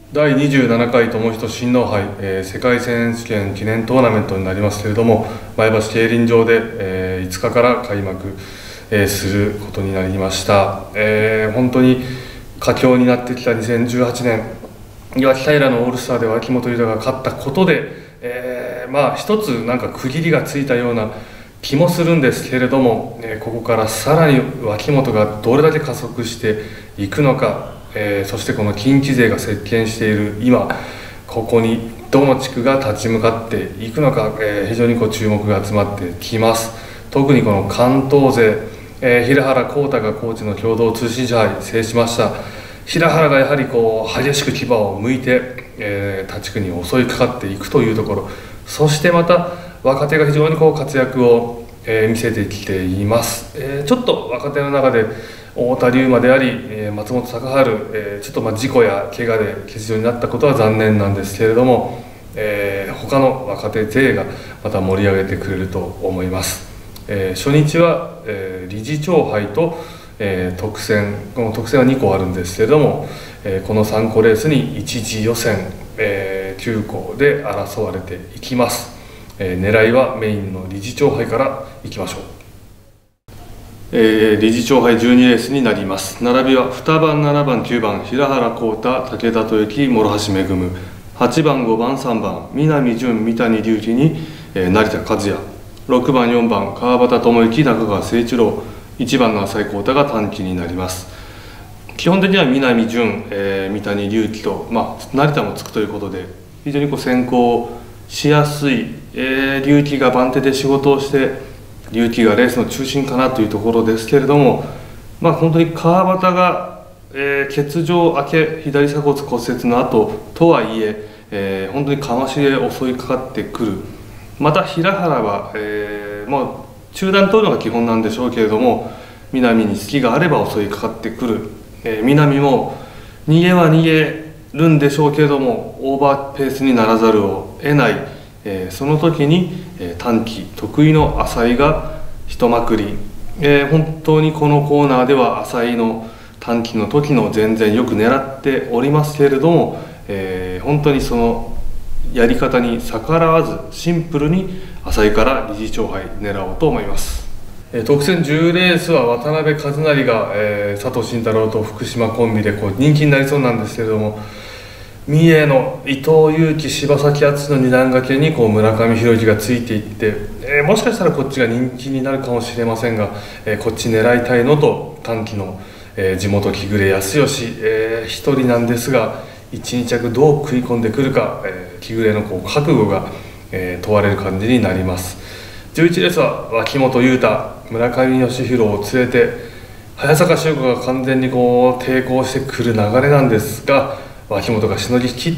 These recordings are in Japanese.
第27回友人親王杯、世界選手権記念トーナメントになりますけれども、前橋競輪場で、5日から開幕、することになりました。本当に佳境になってきた2018年、岩木平のオールスターで脇本雄太が勝ったことで、一つなんか区切りがついたような気もするんですけれども、ここからさらに脇本がどれだけ加速していくのか、そしてこの近畿勢が席巻している今、ここにどの地区が立ち向かっていくのか、非常に注目が集まってきます。特にこの関東勢、平原浩太がコーチの共同通信社杯制しました。平原がやはり激しく牙を向いて、他地区に襲いかかっていくというところ、そしてまた若手が非常に活躍を、見せてきています。ちょっと若手の中で太田龍馬であり、松本隆治、ちょっと事故や怪我で欠場になったことは残念なんですけれども、他の若手勢がまた盛り上げてくれると思います。初日は、理事長杯と、特選、この特選は2個あるんですけれども、この3個レースに1次予選、9個で争われていきます。狙いはメインの理事長杯からいきましょう。理事長杯12レースになります。並びは2番、7番、9番、平原浩太、武田豊樹、諸橋恵、8番、5番、3番、南潤、三谷龍樹に、成田和也、6番、4番、川端智之、中川誠一郎、1番の浅井浩太が短期になります。基本的には南潤、三谷龍樹と、成田もつくということで、非常に先行しやすい、龍樹が番手で仕事をして、龍樹がレースの中心かなというところですけれども、本当に川端が、欠場明け左鎖骨骨折の後とはいえ、本当にかましで襲いかかってくる。また平原は、中断取るのが基本なんでしょうけれども、南に隙があれば襲いかかってくる。南も逃げは逃げるんでしょうけれども、オーバーペースにならざるを得ない。その時に、短期得意の浅井が一まくり、本当にこのコーナーでは浅井の短期の時の全然よく狙っておりますけれども、本当にそのやり方に逆らわずシンプルに浅井から理事長杯狙おうと思います。特選10レースは渡辺一成が、佐藤慎太郎と福島コンビで人気になりそうなんですけれども、三重の伊藤有希、柴崎敦の2段掛けに村上弘之がついていって、もしかしたらこっちが人気になるかもしれませんが、こっち狙いたいのと短期の、地元木暮康義、1人なんですが1、2着どう食い込んでくるか、木暮の覚悟が、問われる感じになります。11レースは脇本雄太、村上義弘を連れて早坂修子が完全に抵抗してくる流れなんですが、脇本がしのぎ切って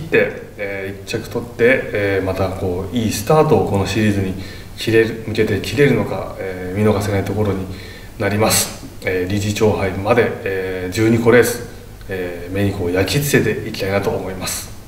、1着取って、またいいスタートをこのシリーズに向けて切れるのか、見逃せないところになります。理事長杯まで、12個レース、目に焼き付けていきたいなと思います。